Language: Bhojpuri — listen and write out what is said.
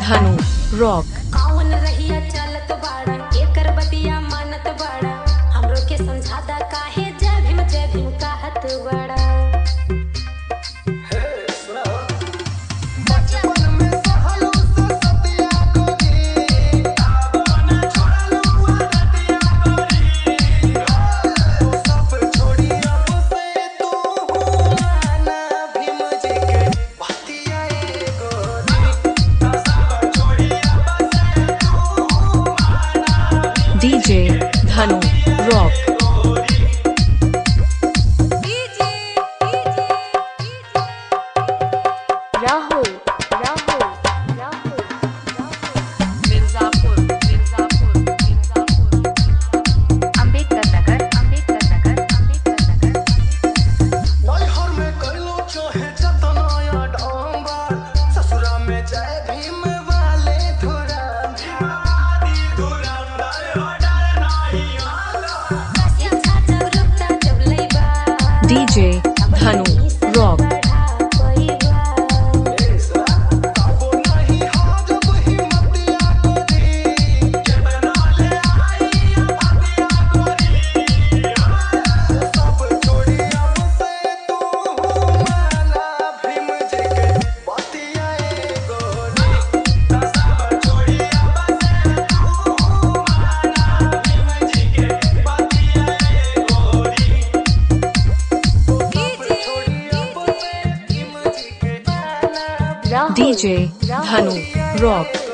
धनु रॉक। कौन रहिया चलत बाड़ा एकर बतिया मानत बाड़ा हमरो के समझादा काहे जय भीम कहत बाड़ा। DJ Dhanu rock. राहुल राहुल राहुल मिर्जापुर मिर्जापुर मिर्जापुर अंबेडकर नगर अंबेडकर नगर अंबेडकर नगर। नैहर में कइलो चाहे जतनाया डांबा ससुरा में जय भीम वाले धुरंधारी धुरंधर डर नहीं आला। DJ Dhanu rock. DJ Dhanu rock.